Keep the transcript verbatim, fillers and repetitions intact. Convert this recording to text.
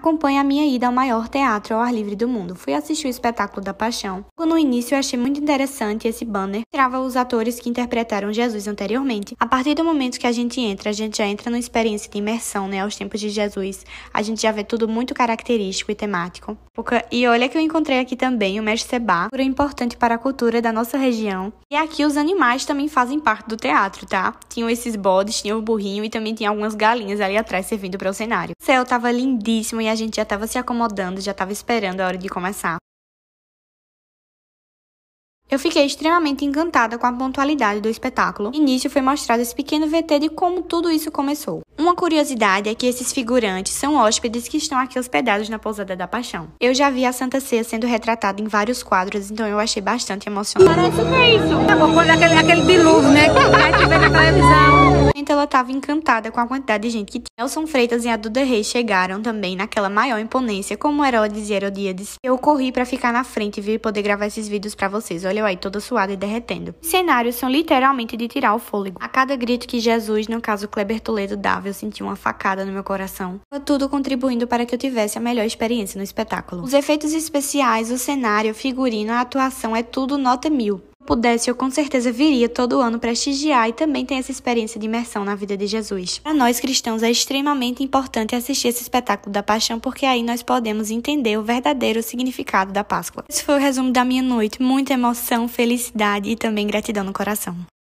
acompanhe a minha ida ao maior teatro ao ar livre do mundo. Fui assistir o espetáculo da Paixão. No início eu achei muito interessante esse banner, que mostrava os atores que interpretaram Jesus anteriormente. A partir do momento que a gente entra, a gente já entra numa experiência de imersão, né, aos tempos de Jesus. A gente já vê tudo muito característico e temático. E olha que eu encontrei aqui também o Mestre Seba, figura importante para a cultura da nossa região. E aqui os animais também fazem parte do teatro, tá? Tinham esses bodes, tinha o burrinho e também tinha algumas galinhas ali atrás servindo para o cenário. O céu tava lindíssimo e a gente já tava se acomodando, já tava esperando a hora de começar. Eu fiquei extremamente encantada com a pontualidade do espetáculo. No início foi mostrado esse pequeno V T de como tudo isso começou. Uma curiosidade é que esses figurantes são hóspedes que estão aqui hospedados na Pousada da Paixão. Eu já vi a Santa Ceia sendo retratada em vários quadros, então eu achei bastante emocionante. Parece que é isso. É bom, quando aquele, aquele dilúvio, né? Que a gente vê na televisão. Então ela estava encantada com a quantidade de gente que tinha. Nelson Freitas e a Duda Reis chegaram também naquela maior imponência, como Herodes e Herodíades. Eu corri pra ficar na frente e vir poder gravar esses vídeos pra vocês. Olha eu aí, toda suada e derretendo. Os cenários são literalmente de tirar o fôlego. A cada grito que Jesus, no caso Kleber Toledo, dava, eu senti uma facada no meu coração. Tudo contribuindo para que eu tivesse a melhor experiência no espetáculo. Os efeitos especiais, o cenário, o figurino, a atuação, é tudo nota mil. Pudesse, eu com certeza viria todo ano prestigiar e também ter essa experiência de imersão na vida de Jesus. Para nós cristãos é extremamente importante assistir esse espetáculo da Paixão, porque aí nós podemos entender o verdadeiro significado da Páscoa. Esse foi o resumo da minha noite, muita emoção, felicidade e também gratidão no coração.